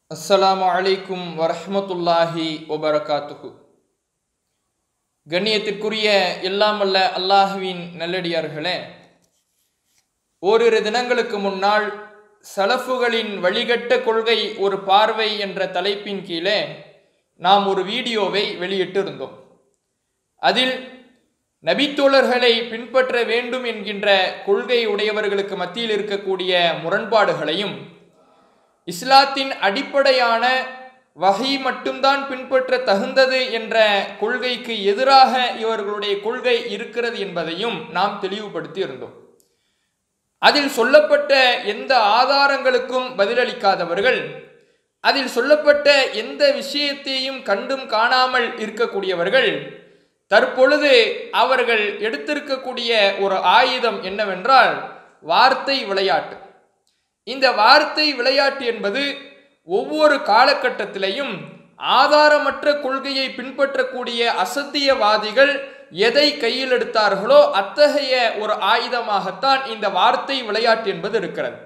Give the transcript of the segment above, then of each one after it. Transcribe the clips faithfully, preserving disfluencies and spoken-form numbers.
அஸ்ஸலாமு அலைக்கும் வரஹ்மத்துல்லாஹி வபரகாத்துஹு. கண்ணியத்திற்குரிய எல்லாம் வல்ல அல்லாஹுவின் நல்லடியார்களே, ஓரிரு தினங்களுக்கு முன்னால் சலஃபுகளின் வழிகட்ட கொள்கை ஒரு பார்வை என்ற தலைப்பின் கீழே நாம் ஒரு வீடியோவை வெளியிட்டிருந்தோம். அதில் நபித்தோழர்களை பின்பற்ற வேண்டும் என்கின்ற கொள்கை உடையவர்களுக்கு மத்தியில் இருக்கக்கூடிய முரண்பாடுகளையும், இஸ்லாத்தின் அடிப்படையான வஹி மட்டும்தான் பின்பற்ற தகுந்தது என்ற கொள்கைக்கு எதிராக இவர்களுடைய கொள்கை இருக்கிறது என்பதையும் நாம் தெளிவுபடுத்தி இருந்தோம். அதில் சொல்லப்பட்ட எந்த ஆதாரங்களுக்கும் பதிலளிக்காதவர்கள், அதில் சொல்லப்பட்ட எந்த விஷயத்தையும் கண்டும் காணாமல் இருக்கக்கூடியவர்கள், தற்பொழுது அவர்கள் எடுத்திருக்கக்கூடிய ஒரு ஆயுதம் என்னவென்றால் வார்த்தை விளையாட்டு. இந்த வார்த்தை விளையாட்டு என்பது ஒவ்வொரு காலகட்டத்திலையும் ஆதாரமற்ற கொள்கையை பின்பற்றக்கூடிய அசத்தியவாதிகள் எதை கையில் எடுத்தார்களோ அத்தகைய ஒரு ஆயுதமாகத்தான் இந்த வார்த்தை விளையாட்டு என்பது இருக்கிறது.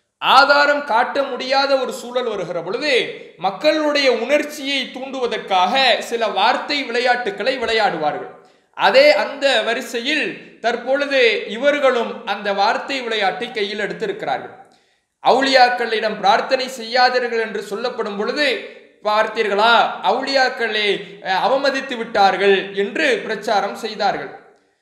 ஆதாரம் காட்ட முடியாத ஒரு சூழல் வருகிற பொழுது மக்களுடைய உணர்ச்சியை தூண்டுவதற்காக சில வார்த்தை விளையாட்டுக்களை விளையாடுவார்கள். அதே அந்த வரிசையில் தற்பொழுது இவர்களும் அந்த வார்த்தை விளையாட்டை கையில் எடுத்திருக்கிறார்கள். அவுலியாக்களிடம் பிரார்த்தனை செய்யாதீர்கள் என்று சொல்லப்படும் பொழுது பார்த்தீர்களா, அவுலியாக்களை அவமதித்து விட்டார்கள் என்று பிரச்சாரம் செய்தார்கள்.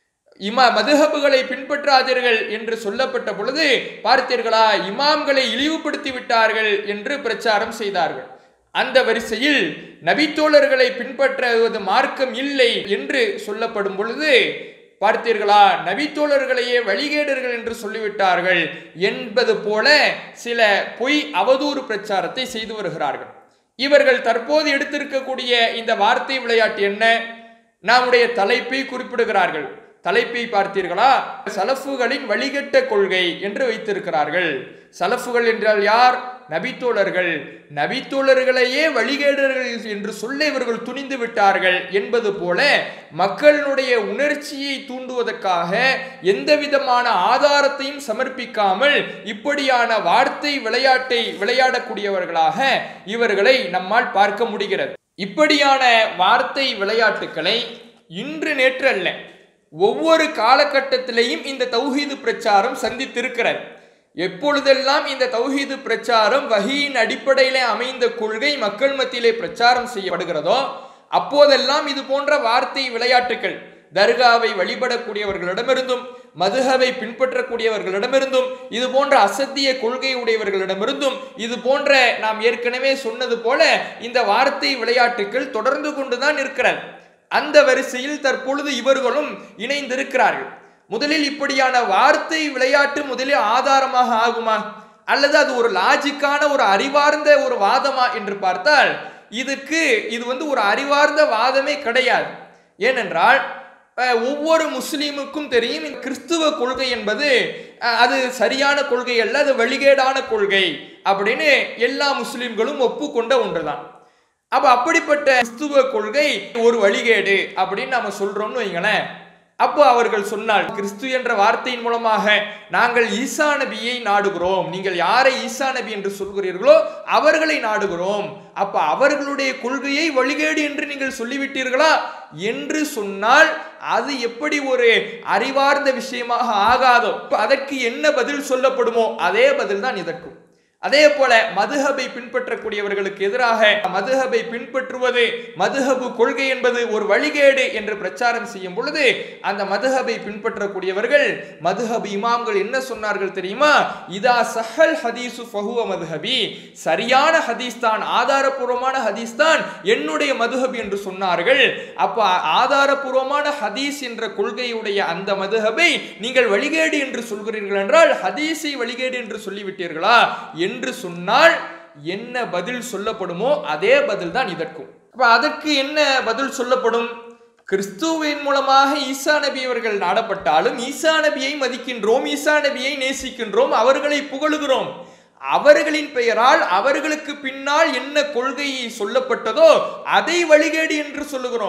இமா மதுஹபுகளை பின்பற்றாதீர்கள் என்று சொல்லப்பட்ட பொழுது பார்த்தீர்களா, இமாம்களை இழிவுபடுத்தி விட்டார்கள் என்று பிரச்சாரம் செய்தார்கள். அந்த வரிசையில் நபித்தோழர்களை பின்பற்றுவது மார்க்கம் இல்லை என்று சொல்லப்படும் பொழுது பார்த்தீர்களா, நபித்தோழர்களையே வழிகேடர்கள் என்று சொல்லிவிட்டார்கள் என்பது போல சில பொய் அவதூறு பிரச்சாரத்தை செய்து வருகிறார்கள். இவர்கள் தற்போது எடுத்திருக்கக்கூடிய இந்த வார்த்தை விளையாட்டு என்ன? நம்முடைய தலைப்பை குறிப்பிடுகிறார்கள். தலைப்பை பார்த்தீர்களா, சலஃபுகளின் வழிகட்ட கொள்கை என்று வைத்திருக்கிறார்கள். சலஃபுகள் என்றால் யார்? நபித்தோழர்கள். நபித்தோழர்களையே வழிகேடர்கள் என்று சொல்ல இவர்கள் துணிந்து விட்டார்கள் என்பது போல மக்களுடைய உணர்ச்சியை தூண்டுவதற்காக எந்த விதமான ஆதாரத்தையும் சமர்ப்பிக்காமல் இப்படியான வார்த்தை விளையாட்டை விளையாடக்கூடியவர்களாக இவர்களை நம்மால் பார்க்க முடிகிறது. இப்படியான வார்த்தை விளையாட்டுக்களை இன்று நேற்று அல்ல, ஒவ்வொரு காலகட்டத்திலையும் இந்த தௌஹீது பிரச்சாரம் சந்தித்திருக்கிறது. எப்பொழுதெல்லாம் இந்த தௌஹீது பிரச்சாரம் வஹீயின் அடிப்படையிலே அமைந்த கொள்கை மக்கள் மத்தியிலே பிரச்சாரம் செய்யப்படுகிறதோ அப்போதெல்லாம் இது போன்ற வார்த்தை விளையாட்டுக்கள் தர்காவை வழிபடக்கூடியவர்களிடமிருந்தும் மதுஹபை பின்பற்றக்கூடியவர்களிடமிருந்தும் இது போன்ற அசத்திய கொள்கை உடையவர்களிடமிருந்தும் இது போன்ற நாம் ஏற்கனவே சொன்னது போல இந்த வார்த்தை விளையாட்டுக்கள் தொடர்ந்து கொண்டுதான் இருக்கிறது. அந்த வரிசையில் தற்பொழுது இவர்களும் இணைந்திருக்கிறார்கள். முதலில் இப்படியான வார்த்தை விளையாட்டு முதலில் ஆதாரமாக ஆகுமா, அல்லது அது ஒரு லாஜிக்கான ஒரு அறிவார்ந்த ஒரு வாதமா என்று பார்த்தால் இதுக்கு இது வந்து ஒரு அறிவார்ந்த வாதமே கிடையாது. ஏனென்றால் ஒவ்வொரு முஸ்லீமுக்கும் தெரியும் இந்த கிறிஸ்துவ கொள்கை என்பது அது சரியான கொள்கை அல்ல, அது வழிகேடான கொள்கை அப்படின்னு எல்லா முஸ்லீம்களும் ஒப்புக்கொண்ட ஒன்றுதான். அப்ப அப்படிப்பட்ட கிறிஸ்துவ கொள்கை ஒரு வழிகேடு அப்படின்னு நாம சொல்றோம்னு வைங்களேன். அப்போ அவர்கள் சொன்னால், கிறிஸ்து என்ற வார்த்தையின் மூலமாக நாங்கள் ஈசா நபியை நாடுகிறோம், நீங்கள் யாரை ஈசா நபி என்று சொல்கிறீர்களோ அவர்களை நாடுகிறோம், அப்ப அவர்களுடைய கொள்கையை வழிகேடு என்று நீங்கள் சொல்லிவிட்டீர்களா என்று சொன்னால் அது எப்படி ஒரு அறிவார்ந்த விஷயமாக ஆகாதோ? அதற்கு என்ன பதில் சொல்லப்படுமோ அதே பதில் தான் இதற்கும். அதே போல மதுஹபை பின்பற்றக்கூடியவர்களுக்கு எதிராக மதுஹபை பின்பற்றுவது, மதுஹபு கொள்கை என்பது ஒரு வழிகேடு என்று பிரச்சாரம் செய்யும் பொழுது அந்த மதுஹபை பின்பற்றக்கூடியவர்கள் மதுஹபு இமாம்கள் என்ன சொன்னார்கள் தெரியுமா? இதா சஹல் ஹதீசு ஃபஹுவ மதுஹபி, சரியான ஹதீஸ் தான், ஆதாரபூர்வமான ஹதீஸ் தான் என்னுடைய மதுஹப் என்று சொன்னார்கள். அப்ப ஆதாரபூர்வமான ஹதீஸ் என்ற கொள்கையுடைய அந்த மதுஹபை நீங்கள் வழிகேடு என்று சொல்கிறீர்கள் என்றால் ஹதீஸை வழிகேடு என்று சொல்லிவிட்டீர்களா என்று சொன்னால் என்ன பதில் சொல்லப்படுமோ அதே பதில் தான் இதற்கும். அப்ப அதற்கு என்ன பதில் சொல்லப்படும்? கிறிஸ்துவின் மூலமாக ஈசா நபி அவர்கள் நாடப்பட்டாலும் ஈசா நபியை மதிக்கின்றோம், ஈசா நபியை நேசிக்கின்றோம், அவர்களை புகழுகிறோம். அவர்களின் பெயரால் அவர்களுக்கு பின்னால் என்ன கொள்கையை சொல்லப்பட்டதோ அதை வழிகேடு என்று சொல்லுகிறோம்.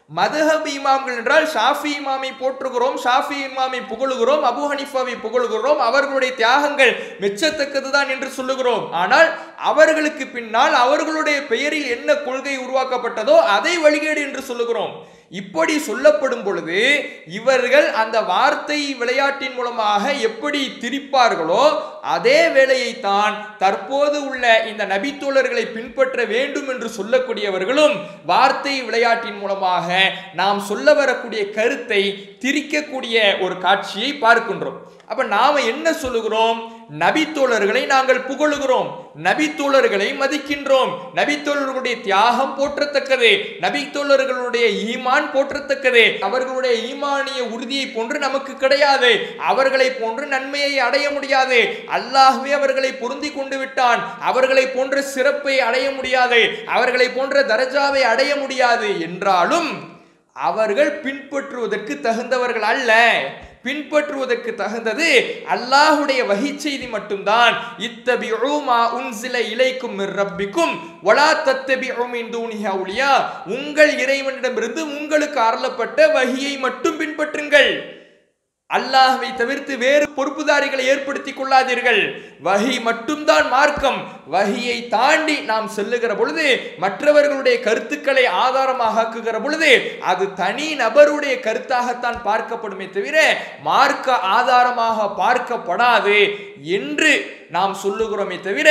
மதுஹப் இமாம்கள் என்றால் ஷாஃபி இமாமை போற்றுகிறோம், ஷாஃபி இமாமை புகழுகிறோம், அபு ஹனீஃபாவை புகழுகிறோம், அவர்களுடைய தியாகங்கள் மெச்சத்தக்கதுதான் என்று சொல்லுகிறோம். ஆனால் அவர்களுக்கு பின்னால் அவர்களுடைய பெயரில் என்ன கொள்கை உருவாக்கப்பட்டதோ அதை வழிகேடு என்று சொல்லுகிறோம். இப்படி சொல்லப்படும் பொழுது இவர்கள் அந்த வார்த்தை விளையாட்டின் மூலமாக எப்படி திரிப்பார்களோ அதே வேளையை தான் தற்போது உள்ள இந்த நபித்தோழர்களை பின்பற்ற வேண்டும் என்று சொல்லக்கூடியவர்களும் வார்த்தை விளையாட்டின் மூலமாக நாம் சொல்ல வரக்கூடிய கருத்தை திரிக்கக்கூடிய ஒரு காட்சியை பார்க்கின்றோம். அப்ப நாம என்ன சொல்லுகிறோம்? நபித்தோழர்களை நாங்கள் புகழுகிறோம், நபித்தோழர்களை மதிக்கின்றோம், நபித்தோழர்களுடைய தியாகம் போற்றத்தக்கது, நபித்தோழர்களுடைய ஈமான் போற்றத்தக்கது. அவர்களுடைய ஈமானிய உறுதியை போன்று நமக்கு கிடையாது, அவர்களை போன்று நன்மையை அடைய முடியாது, அல்லாஹ்வே அவர்களை பொருந்தி கொண்டு விட்டான், அவர்களை போன்ற சிறப்பை அடைய முடியாது, அவர்களை போன்ற தரஜாவை அடைய முடியாது என்றாலும் அவர்கள் பின்பற்றுவதற்கு தகுந்தவர்கள் அல்ல. பின்பற்றுவதற்கு தகுந்தது அல்லாஹ்வுடைய வஹி செய்தி மட்டும்தான். இத்தபிஉ மா உன்சில இலைக்கும் மிர் ரப்பிக்கும் வலா தத்தபிஉ மின் தூனிஹி அவுலியா. உங்கள் இறைவனிடமிருந்து உங்களுக்கு அருளப்பட்ட வஹியை மட்டும் பின்பற்றுங்கள், அல்லாஹ்வை தவிர்த்து வேறு பொறுப்புதாரிகளை ஏற்படுத்திக் கொள்ளாதீர்கள். வஹி மட்டும்தான் மார்க்கம். வஹியை தாண்டி நாம் செல்லுகிற பொழுது, மற்றவர்களுடைய கருத்துக்களை ஆதாரமாக ஆக்குகிற பொழுது அது தனி நபருடைய கருத்தாகத்தான் பார்க்கப்படுமே தவிர மார்க்க ஆதாரமாக பார்க்கப்படாது என்று நாம் சொல்லுகிறோமே தவிர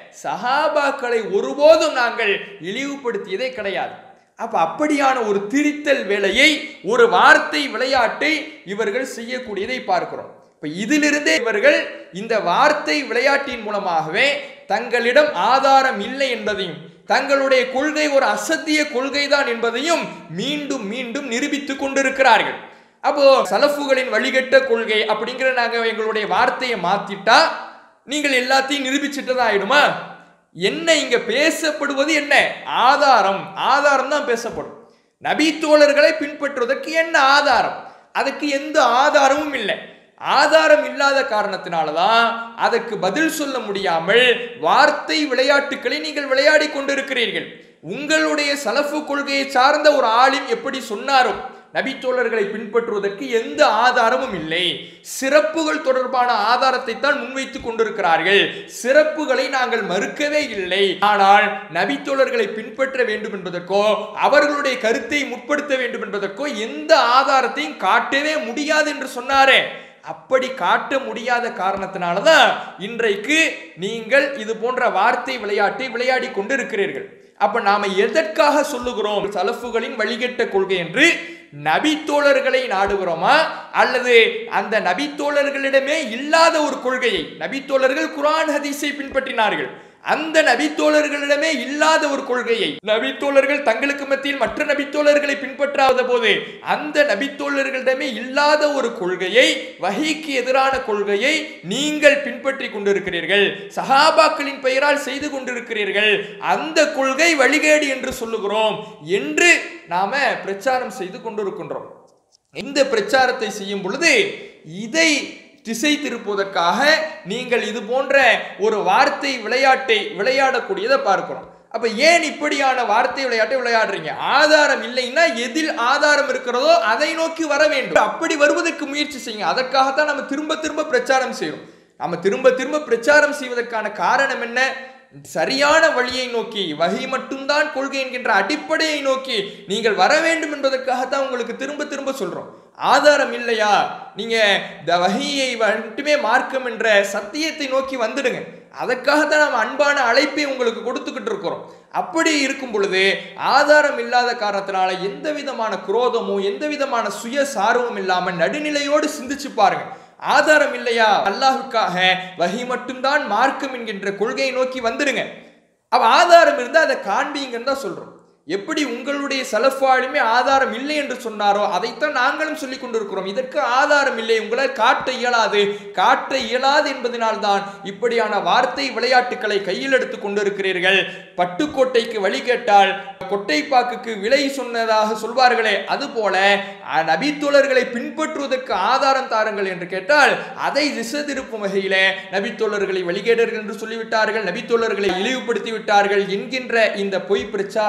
சஹாபாக்களை ஒருபோதும் நாங்கள் இழிவுபடுத்தியதே கிடையாது. அப்ப அப்படியான ஒரு திரித்தல் வேலையை, ஒரு வார்த்தை விளையாட்டை இவர்கள் செய்யக்கூடியதை பார்க்கிறோம். இப்ப இதிலிருந்தே இவர்கள் இந்த வார்த்தை விளையாட்டின் மூலமாகவே தங்களிடம் ஆதாரம் இல்லை என்பதையும், தங்களுடைய கொள்கை ஒரு அசத்திய கொள்கைதான் என்பதையும் மீண்டும் மீண்டும் நிரூபித்துக் கொண்டிருக்கிறார்கள். அப்போ சலஃபுகளின் வழிகட்ட கொள்கை அப்படிங்கிற நாங்க எங்களுடைய வார்த்தையை மாத்திட்டா நீங்கள் எல்லாத்தையும் நிரூபிச்சுட்டுதான் ஆயிடுமா? என்ன இங்க பேசப்படுவது? என்ன ஆதாரம்? ஆதாரம் தான் பேசப்படும். நபித்தோழர்களை பின்பற்றுவதற்கு என்ன ஆதாரம்? அதுக்கு எந்த ஆதாரமும் இல்லை. ஆதாரம் இல்லாத காரணத்தினாலதான் அதற்கு பதில் சொல்ல முடியாமல் வார்த்தை விளையாட்டுக்களை நீங்கள் விளையாடி கொண்டிருக்கிறீர்கள். உங்களுடைய சலஃபு கொள்கையை சார்ந்த ஒரு ஆலிம் எப்படி சொன்னாரோ நபித்தோழர்களை பின்பற்றுவதற்கு எந்த ஆதாரமும் இல்லை. சிறப்புகள் தொடர்பான ஆதாரத்தை தான் முன்வைத்துக் கொண்டிருக்கிறார்கள். சிறப்புகளை நாங்கள் மறுக்கவே இல்லை. ஆனால் நபித்தோழர்களை பின்பற்ற வேண்டும் என்பதற்கோ அவர்களுடைய கருத்தை முற்படுத்த வேண்டும் என்பதற்கோ எந்த ஆதாரத்தையும் காட்டவே முடியாது என்று சொன்னாரே. அப்படி காட்ட முடியாத காரணத்தினாலதான் இன்றைக்கு நீங்கள் இது போன்ற வார்த்தை விளையாட்டை விளையாடி கொண்டு இருக்கிறீர்கள். அப்ப நாம எதற்காக சொல்லுகிறோம் சலஃபுகளின் வழிகட்ட கொள்கை என்று? நபித்தோழர்களை நாடுகிறோமா அல்லது அந்த நபித்தோழர்களிடமே இல்லாத ஒரு கொள்கையை? நபித்தோழர்கள் குர்ஆன் ஹதீஸை பின்பற்றினார்கள், அந்த நபித்தோழர்களிடமே இல்லாத ஒரு கொள்கையை, நபித்தோழர்கள் தங்களுக்கு மத்தியில் மற்ற நபித்தோழர்களை பின்பற்றாத போது அந்த நபித்தோழர்களிடமே இல்லாத ஒரு கொள்கையை, வஹீக்கு எதிரான கொள்கையை நீங்கள் பின்பற்றி கொண்டிருக்கிறீர்கள், சஹாபாக்களின் பெயரால் செய்து கொண்டிருக்கிறீர்கள். அந்த கொள்கை வழிகேடு என்று சொல்லுகிறோம் என்று நாம பிரச்சாரம் செய்து கொண்டிருக்கின்றோம். இந்த பிரச்சாரத்தை செய்யும் பொழுது இதை திசை திருப்புவதற்காக நீங்கள் இது போன்ற ஒரு வார்த்தை விளையாட்டை விளையாடக்கூடியதை பார்க்கிறோம். அப்ப ஏன் இப்படியான வார்த்தை விளையாட்டை விளையாடுறீங்க? ஆதாரம் இல்லைன்னா எதில் ஆதாரம் இருக்கிறதோ அதை நோக்கி வர வேண்டும். அப்படி வருவதற்கு முயற்சி செய்யுங்க. அதற்காகத்தான் நம்ம திரும்ப திரும்ப பிரச்சாரம் செய்யறோம். நம்ம திரும்ப திரும்ப பிரச்சாரம் செய்வதற்கான காரணம் என்ன? சரியான வழியை நோக்கி, வஹி மட்டும்தான் கொள்கை என்கின்ற அடிப்படையை நோக்கி நீங்கள் வர வேண்டும் என்பதற்காகத்தான் உங்களுக்கு திரும்ப திரும்ப சொல்றோம். ஆதாரம் இல்லையா, நீங்க த வஹியை மட்டுமே மார்க்கம் என்ற சத்தியத்தை நோக்கி வந்துடுங்க. அதற்காகத்தான் நம்ம அன்பான அழைப்பை உங்களுக்கு கொடுத்துக்கிட்டு இருக்கிறோம். அப்படி இருக்கும் பொழுது ஆதாரம் இல்லாத காரணத்தினால எந்த விதமான குரோதமும் எந்த விதமான சுய சார்பும் இல்லாம நடுநிலையோடு சிந்திச்சு பாருங்க. ஆதாரம் இல்லையா, அல்லாஹ்வுக்காக வஹி மட்டும்தான் மார்க்கம் என்கின்ற கொள்கையை நோக்கி வந்துடுங்க. அப்ப ஆதாரம் இருந்தா அதை காண்பீங்கன்னு தான் சொல்றோம். எப்படி உங்களுடைய சலஃபாலுமே ஆதாரம் இல்லை என்று சொன்னாரோ அதைத்தான் நாங்களும் சொல்லிக் கொண்டிருக்கிறோம். இதற்கு ஆதாரம் இல்லை, உங்களால் காட்ட இயலாது. காட்ட இயலாது என்பதனால்தான் இப்படியான வார்த்தை விளையாட்டுக்களை கையில் எடுத்துக் கொண்டிருக்கிறீர்கள். பட்டுக்கோட்டைக்கு வழி கேட்டால் கொட்டைப்பாக்குக்கு விலை சொன்னதாக சொல்வார்களே, அதுபோல நபித்தோழர்களை பின்பற்றுவதற்கு ஆதாரம் தாருங்கள் என்று கேட்டால் அதை திசை திருப்பும் வகையில நபித்தோழர்களை வழிகேடர்கள் என்று சொல்லிவிட்டார்கள், நபித்தோழர்களை இழிவுபடுத்தி விட்டார்கள் என்கின்ற இந்த பொய் பிரச்சாரம் எல்லாம்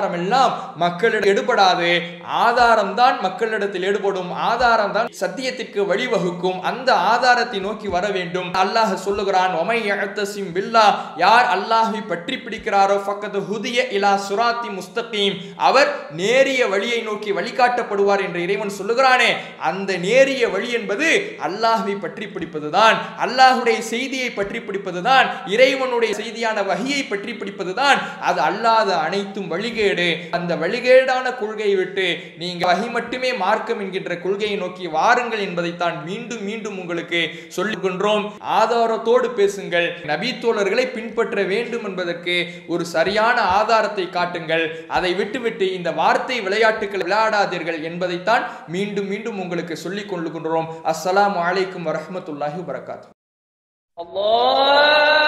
எல்லாம் மக்களிடம் எடுபடாது. ஆதாரம் தான் மக்களிடத்தில் எடுபடும். ஆதாரம் தான் சத்தியத்திற்கு வழிவகுக்கும். அந்த ஆதாரத்தை நோக்கி வர வேண்டும். அல்லாஹ் சொல்லுகிறான், ஒமை யஅ்தஸிம் பில்லாஹ், யார் அல்லாஹ்வை பற்றி பிடிக்கிறாரோ ஃபக்கத் ஹுதிய இலா சுராத்தி முஸ்தகீம், அவர் நேரிய வழியை நோக்கி வழிகாட்டப்படுவார் என்று இறைவன் சொல்லுகிறானே, அந்த நேரிய வழி என்பது அல்லாஹ்வை பற்றி பிடிப்பதுதான், அல்லாஹ்வுடைய செய்தியை பற்றி பிடிப்பதுதான், இறைவனுடைய செய்தியான வஹியை பற்றி பிடிப்பதுதான். அது அல்லாத அனைத்தும் வழிகேடு. அந்த வழிகேடான கொள்கையை விட்டு நீங்க வஹி மட்டுமே மார்க்கம் என்கின்ற கொள்கையை நோக்கி வாருங்கள் என்பதைத்தான் மீண்டும் மீண்டும் உங்களுக்கு சொல்லுகின்றோம். ஆதாரத்தோடு பேசுங்கள். நபி தோழர்களை பின்பற்ற வேண்டும் என்பதற்கு ஒரு சரியான ஆதாரத்தை காட்டுங்கள். அதை விட்டுவிட்டு இந்த வார்த்தை விளையாட்டுகள் விளையாடாதீர்கள் என்பதைத்தான் மீண்டும் மீண்டும் உங்களுக்கு சொல்லிக் கொள்ளுகின்றோம். அஸ்ஸலாமு அலைக்கும் வரஹ்மத்துல்லாஹி வபரகாத்துஹு. அல்லாஹ்